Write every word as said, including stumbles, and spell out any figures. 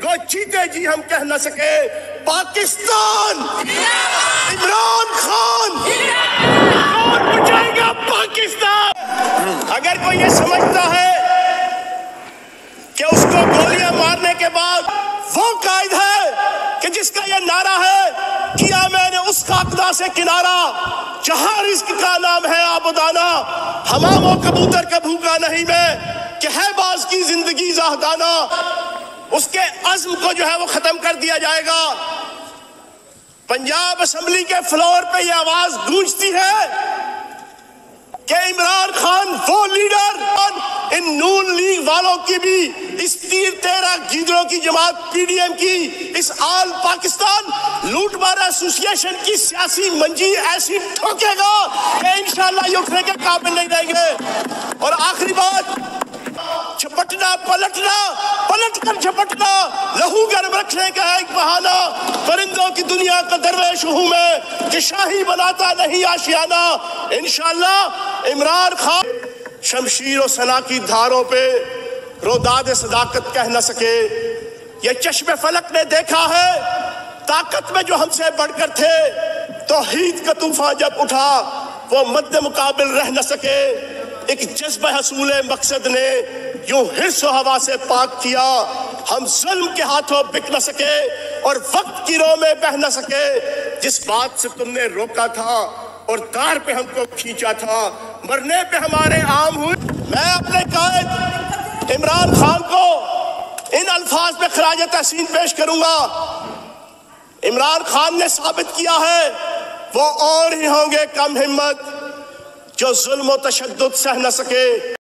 کو جیتے جی ہم کہہ نہ سکے پاکستان عمران خان کون بچائے گا پاکستان۔ اگر کوئی یہ سمجھتا ہے کہ اس کو گولیاں مارنے کے بعد وہ قائد ہے کہ جس کا یہ نعرہ ہے کیا میں نے اس خاکدہ سے کنارہ جہاں رزق کا نام ہے آبادانہ، حمام و کبوتر کا بھوکا نہیں میں کہ ہے باز کی زندگی زاہدانہ، اس کے عزم کو جو ہے وہ ختم کر دیا جائے گا۔ پنجاب اسمبلی کے فلور پہ یہ آواز گونجتی ہے کہ عمران خان وہ لیڈر، ان نون لیگ والوں کی بھی اس تیر تیرہ گیدڑوں کی جماعت پی ڈی ایم کی اس آل پاکستان لوٹ مار ایسوسی ایشن کی سیاسی منجی ایسی ٹھوکے گا کہ انشاءاللہ یہ اٹھنے کے قابل نہیں رہیں گے۔ اور آخری بات، چھپٹنا پلٹنا پلٹ کر چھپٹنا لہو گرم رکھنے کا ایک بہانہ، پرندوں کی دنیا کا درویش ہوں میں کہ شاہی بناتا نہیں آشیانہ۔ انشاءاللہ عمران خان شمشیر و سنا کی دھاروں پہ روداد صداقت کہہ نہ سکے۔ یہ چشم فلک نے دیکھا ہے طاقت میں جو ہم سے بڑھ کر تھے، توحید کا طوفان جب اٹھا وہ مد مقابل رہ نہ سکے۔ ایک جذبہ حصول مقصد نے یوں حرص و ہوا سے پاک کیا، ہم ظلم کے ہاتھوں بک نہ سکے اور وقت کی رو میں بہ نہ سکے۔ جس بات سے تم نے روکا تھا اور دار پہ ہم کو کھینچا تھا، مرنے پہ ہمارے عام ہوئے۔ میں اپنے قائد عمران خان کو ان الفاظ میں خراج تحسین پیش کروں گا۔ عمران خان نے ثابت کیا ہے وہ اور ہی ہوں گے کم ہمت جو ظلم و تشدد سہ نہ سکے۔